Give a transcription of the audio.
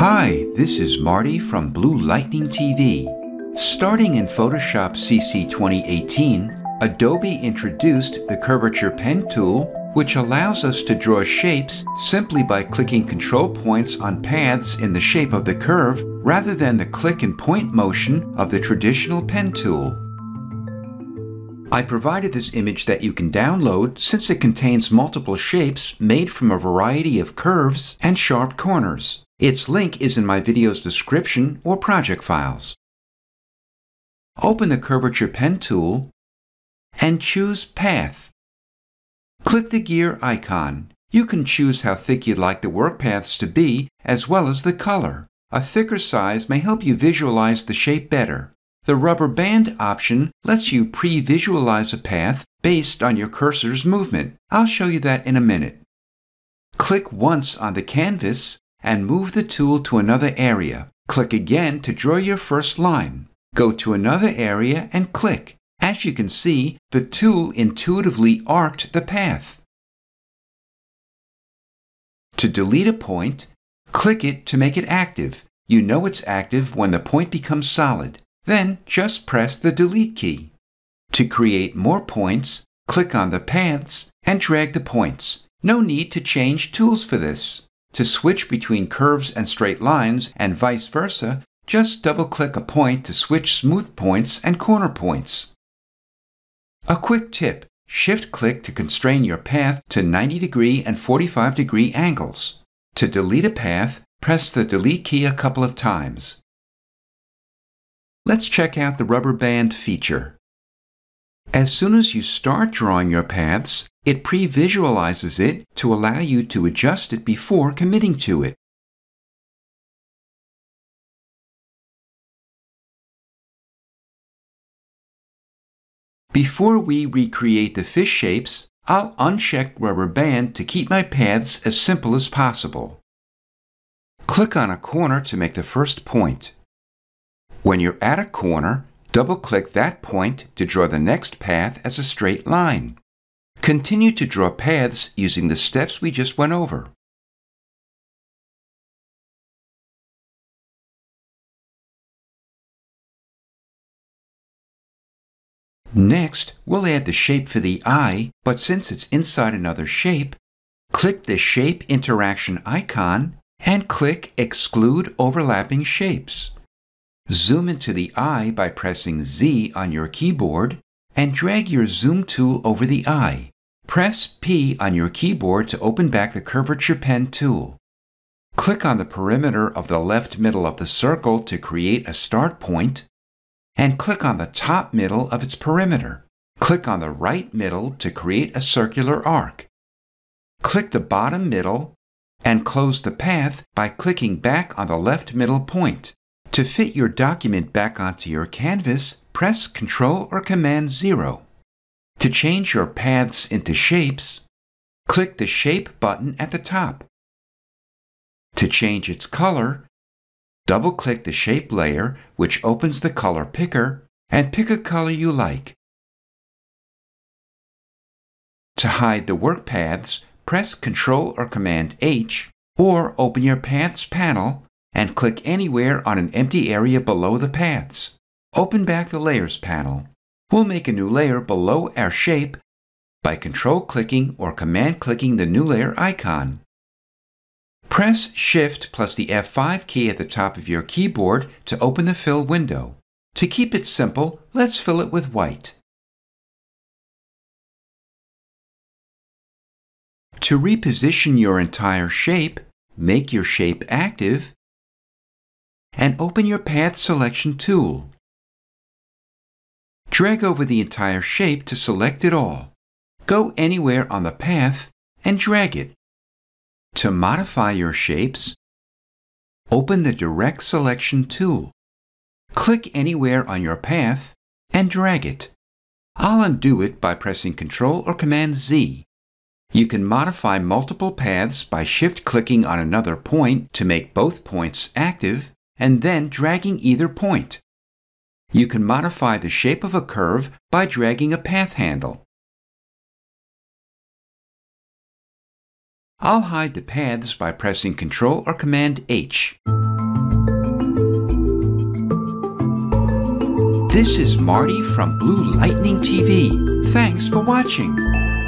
Hi, this is Marty from Blue Lightning TV. Starting in Photoshop CC 2018, Adobe introduced the Curvature Pen Tool, which allows us to draw shapes simply by clicking control points on paths in the shape of the curve rather than the click and point motion of the traditional pen tool. I provided this image that you can download since it contains multiple shapes made from a variety of curves and sharp corners. Its link is in my video's description or project files. Open the Curvature Pen Tool and choose Path. Click the gear icon. You can choose how thick you'd like the work paths to be, as well as the color. A thicker size may help you visualize the shape better. The Rubberband option lets you pre-visualize a path based on your cursor's movement. I'll show you that in a minute. Click once on the canvas and move the tool to another area. Click again to draw your first line. Go to another area and click. As you can see, the tool intuitively arced the path. To delete a point, click it to make it active. You know it's active when the point becomes solid. Then just press the delete key. To create more points, click on the paths and drag the points. No need to change tools for this. To switch between curves and straight lines and vice versa, just double-click a point to switch smooth points and corner points. A quick tip: shift-click to constrain your path to 90-degree and 45-degree angles. To delete a path, press the delete key a couple of times. Let's check out the Rubberband feature. As soon as you start drawing your paths, it pre-visualizes it to allow you to adjust it before committing to it. Before we recreate the fish shapes, I'll uncheck Rubberband to keep my paths as simple as possible. Click on a corner to make the first point. When you're at a corner, double-click that point to draw the next path as a straight line. Continue to draw paths using the steps we just went over. Next, we'll add the shape for the eye, but since it's inside another shape, click the Shape Interaction icon and click Exclude Overlapping Shapes. Zoom into the eye by pressing Z on your keyboard and drag your zoom tool over the eye. Press P on your keyboard to open back the Curvature Pen Tool. Click on the perimeter of the left middle of the circle to create a start point, and click on the top middle of its perimeter. Click on the right middle to create a circular arc. Click the bottom middle and close the path by clicking back on the left middle point. To fit your document back onto your canvas, press Ctrl or Command 0. To change your paths into shapes, click the Shape button at the top. To change its color, double-click the shape layer, which opens the color picker, and pick a color you like. To hide the work paths, press Ctrl or Command H, or open your Paths panel and click anywhere on an empty area below the paths. Open back the Layers panel. We'll make a new layer below our shape by Control-clicking or Command-clicking the new layer icon. Press Shift plus the F5 key at the top of your keyboard to open the Fill window. To keep it simple, let's fill it with white. To reposition your entire shape, make your shape active and open your Path Selection tool. Drag over the entire shape to select it all. Go anywhere on the path and drag it. To modify your shapes, open the Direct Selection tool. Click anywhere on your path and drag it. I'll undo it by pressing Ctrl or Command Z. You can modify multiple paths by shift-clicking on another point to make both points active, and then dragging either point. You can modify the shape of a curve by dragging a path handle. I'll hide the paths by pressing Ctrl or Command H. This is Marty from Blue Lightning TV. Thanks for watching.